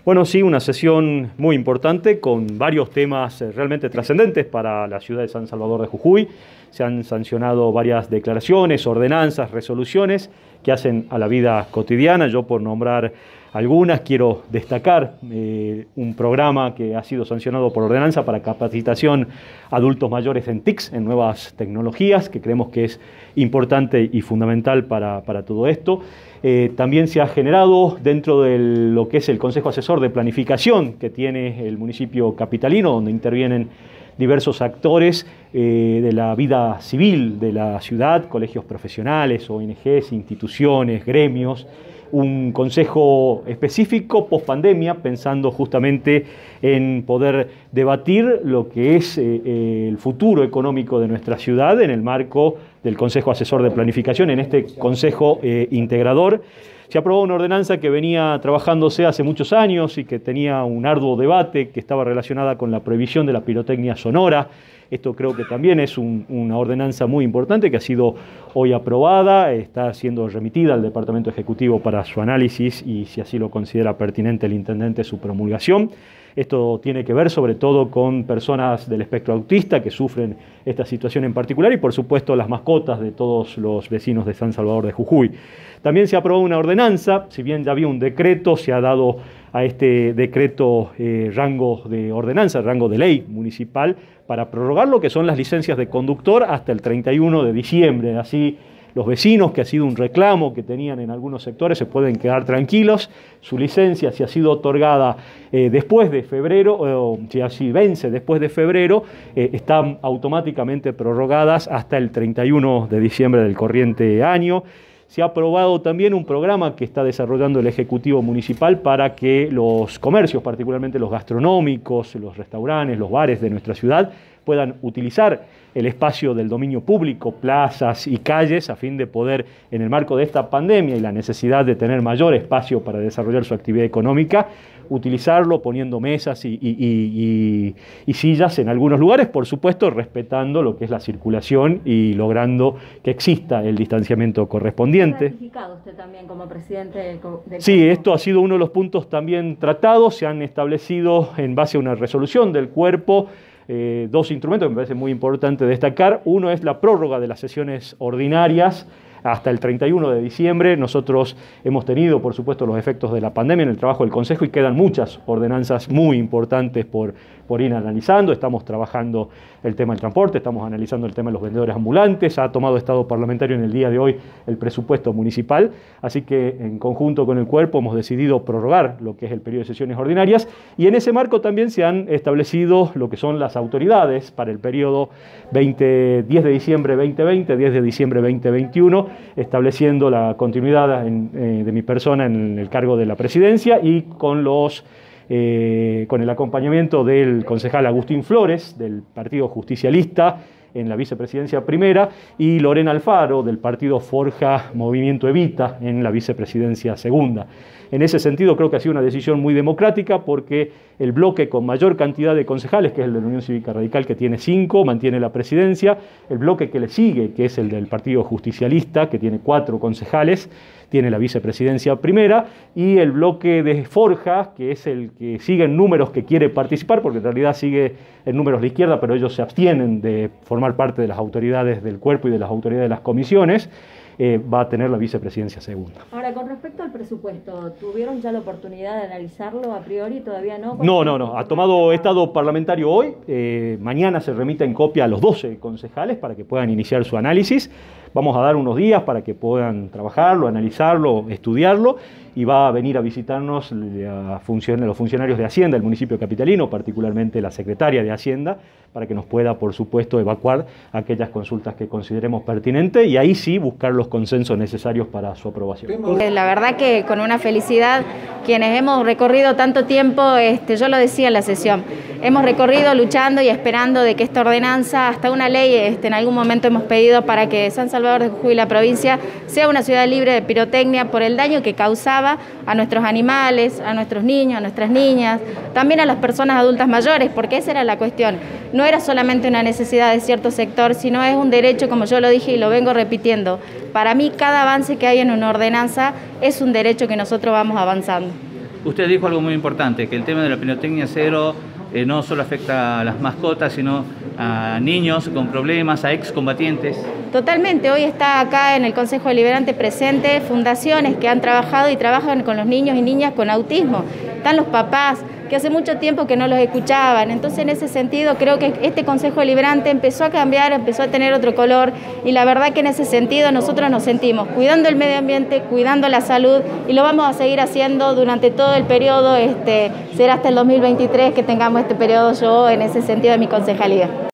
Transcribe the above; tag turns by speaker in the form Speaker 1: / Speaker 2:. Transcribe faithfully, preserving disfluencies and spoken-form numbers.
Speaker 1: Bueno, sí, una sesión muy importante con varios temas realmente trascendentes para la ciudad de San Salvador de Jujuy. Se han sancionado varias declaraciones, ordenanzas, resoluciones que hacen a la vida cotidiana. Yo, por nombrar algunas, quiero destacar eh, un programa que ha sido sancionado por ordenanza para capacitación a adultos mayores en T I C S, en nuevas tecnologías, que creemos que es importante y fundamental para, para todo esto. Eh, también se ha generado dentro de lo que es el Consejo Asesor de Planificación que tiene el municipio capitalino, donde intervienen diversos actores eh, de la vida civil de la ciudad, colegios profesionales, O N Ges, instituciones, gremios, un consejo específico post pandemia, pensando justamente en poder debatir lo que es eh, el futuro económico de nuestra ciudad en el marco del Consejo Asesor de Planificación, en este consejo eh, integrador. Se aprobó una ordenanza que venía trabajándose hace muchos años y que tenía un arduo debate, que estaba relacionada con la prohibición de la pirotecnia sonora. Esto creo que también es un, una ordenanza muy importante que ha sido hoy aprobada, está siendo remitida al Departamento Ejecutivo para su análisis y, si así lo considera pertinente el intendente, su promulgación. Esto tiene que ver sobre todo con personas del espectro autista que sufren esta situación en particular y, por supuesto, las mascotas de todos los vecinos de San Salvador de Jujuy. También se aprobó una ordenanza, si bien ya había un decreto, se ha dado a este decreto eh, rango de ordenanza, rango de ley municipal, para prorrogar lo que son las licencias de conductor hasta el treinta y uno de diciembre. Así, los vecinos, que ha sido un reclamo que tenían en algunos sectores, se pueden quedar tranquilos. Su licencia, si ha sido otorgada eh, después de febrero, o si así vence después de febrero, eh, están automáticamente prorrogadas hasta el treinta y uno de diciembre del corriente año. Se ha aprobado también un programa que está desarrollando el Ejecutivo Municipal para que los comercios, particularmente los gastronómicos, los restaurantes, los bares de nuestra ciudad, puedan utilizar el espacio del dominio público, plazas y calles, a fin de poder, en el marco de esta pandemia y la necesidad de tener mayor espacio para desarrollar su actividad económica, utilizarlo poniendo mesas y, y, y, y sillas en algunos lugares, por supuesto respetando lo que es la circulación y logrando que exista el distanciamiento correspondiente.
Speaker 2: ¿Ha ratificado usted también como presidente del del
Speaker 1: Sí, esto ha sido uno de los puntos también tratados. Se han establecido en base a una resolución del cuerpo eh, dos instrumentos que me parece muy importante destacar. Uno es la prórroga de las sesiones ordinarias hasta el treinta y uno de diciembre. Nosotros hemos tenido, por supuesto, los efectos de la pandemia en el trabajo del Consejo y quedan muchas ordenanzas muy importantes por, por ir analizando. Estamos trabajando el tema del transporte, estamos analizando el tema de los vendedores ambulantes, ha tomado estado parlamentario en el día de hoy el presupuesto municipal, así que en conjunto con el cuerpo hemos decidido prorrogar lo que es el periodo de sesiones ordinarias y en ese marco también se han establecido lo que son las autoridades para el periodo veinte, diez de diciembre veinte veinte, diez de diciembre veinte veintiuno, estableciendo la continuidad en, eh, de mi persona en el cargo de la presidencia y con, los, eh, con el acompañamiento del concejal Agustín Flores, del Partido Justicialista, en la vicepresidencia primera, y Lorena Alfaro, del partido Forja Movimiento Evita, en la vicepresidencia segunda. En ese sentido, creo que ha sido una decisión muy democrática porque el bloque con mayor cantidad de concejales, que es el de la Unión Cívica Radical, que tiene cinco, mantiene la presidencia. El bloque que le sigue, que es el del Partido Justicialista, que tiene cuatro concejales, tiene la vicepresidencia primera. Y el bloque de Forja, que es el que sigue en números que quiere participar, porque en realidad sigue en números la izquierda, pero ellos se abstienen de formar parte de las autoridades del cuerpo y de las autoridades de las comisiones, Eh, va a tener la vicepresidencia segunda.
Speaker 2: Ahora, con respecto al presupuesto, ¿tuvieron ya la oportunidad de analizarlo a priori? ¿Todavía no?
Speaker 1: No, no, no. Ha tomado estado parlamentario hoy. Eh, mañana se remite en copia a los doce concejales para que puedan iniciar su análisis. Vamos a dar unos días para que puedan trabajarlo, analizarlo, estudiarlo, y va a venir a visitarnos a funcion- los funcionarios de Hacienda del municipio capitalino, particularmente la secretaria de Hacienda, para que nos pueda, por supuesto, evacuar aquellas consultas que consideremos pertinentes y ahí sí buscar los consensos necesarios para su aprobación.
Speaker 3: La verdad que con una felicidad, quienes hemos recorrido tanto tiempo, este, yo lo decía en la sesión, hemos recorrido luchando y esperando de que esta ordenanza, hasta una ley, este, en algún momento hemos pedido para que San Salvador de Jujuy, la provincia, sea una ciudad libre de pirotecnia por el daño que causaba a nuestros animales, a nuestros niños, a nuestras niñas, también a las personas adultas mayores, porque esa era la cuestión. No era solamente una necesidad de cierto sector, sino es un derecho, como yo lo dije y lo vengo repitiendo. Para mí, cada avance que hay en una ordenanza es un derecho que nosotros vamos avanzando.
Speaker 4: Usted dijo algo muy importante, que el tema de la pirotecnia cero eh, no solo afecta a las mascotas, sino a niños con problemas, a excombatientes.
Speaker 3: Totalmente, hoy está acá en el Consejo Deliberante presente fundaciones que han trabajado y trabajan con los niños y niñas con autismo. Están los papás, que hace mucho tiempo que no los escuchaban. Entonces, en ese sentido, creo que este Consejo Deliberante empezó a cambiar, empezó a tener otro color, y la verdad que en ese sentido nosotros nos sentimos cuidando el medio ambiente, cuidando la salud, y lo vamos a seguir haciendo durante todo el periodo, este, será hasta el dos mil veintitrés que tengamos este periodo yo en ese sentido de mi concejalía.